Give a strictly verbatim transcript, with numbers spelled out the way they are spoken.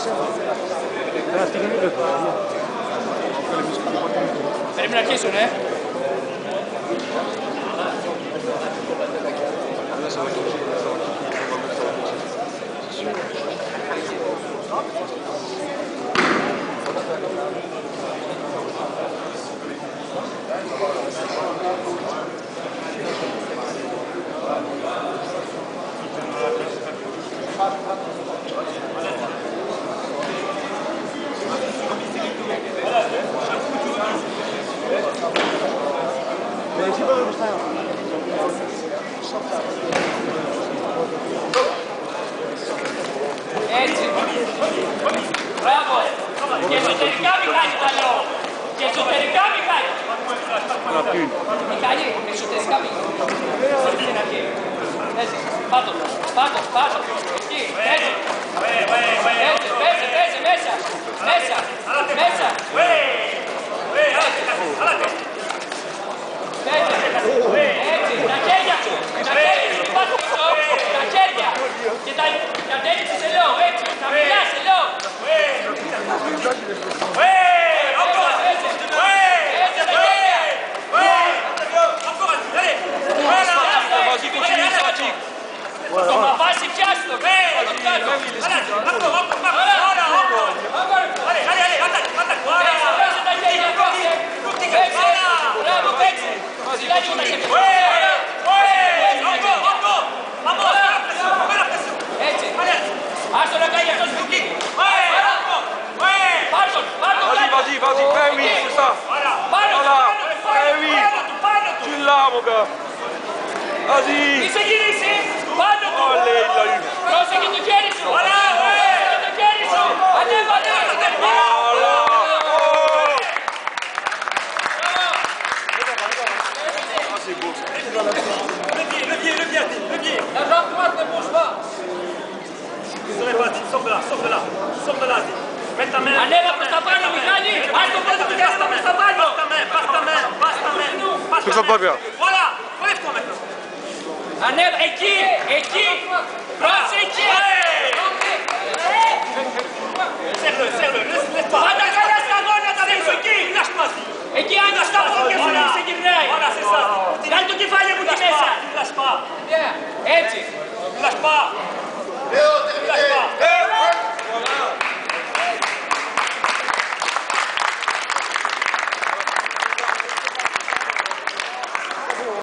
Πρέπει να αρχίσουν, ε! Έτσι. Μπράβο. Και εσωτερικά Μιχάλη τα λέω. Και εσωτερικά Μιχάλη. Μιχάλη, εσωτερικά Μιχάλη. Στην αρχή. Έτσι. Πάτω. Πάτω. Πάτω. Εκεί. Έτσι. Έτσι. Πέσε. Πέσε. Μέσα. Μέσα. Μέσα. Έτσι. Τα χέρια σου. Τα χέρια σου. Πάτω πίσω. Τα χέρια. Και τα κατέληξε σε λέω. Έτσι. Θα μιλάς σε λέω. Το μαβάσει πιάστο. Μπράβο, παίξε. Σιγά λίγο τα χέρια. Έτσι. Άστο να κάνει αυτός του κίκου. Πάρτον, πάρτον. Vas-y, vas-y, vas-y, fais oui, c'est ça. Voilà, fais oui. Tu l'as, mon gars. Vas-y. Μη σε γυρίσει. Πάνω του. Allez, il l'a eu. Πρόσεχε το χέρι σου. Πρόσεχε το χέρι σου. Ανέβα, ανέβα. Voilà. Ah, c'est beau. Le pied, le pied, le pied, le pied. La jambe droite ne bouge pas. Sors de là, sors de là, sors de là. Mets ta main. Ανέβα προς τα πάνω, Μιχάλη. Ας το πρώτο του κάτω προς τα πάνω. Passe ta main, passe ta main, passe ta main. Fais ça pas bien. Voilà, relève-toi maintenant. Ανέβα, εκεί, εκεί. Πρόσεχε. Serre-le, serre-le, laisse, laisse pas. Πάντα καλά στα γόνατα δείξω εκεί. Lâche pas. Εκεί άνοιξε τα πόδια σου, σε γυρνάει. Voilà, c'est ça. Κάνε το κεφάλι μου εκεί μέσα. Lâche pas. Έτσι. Lâche pas.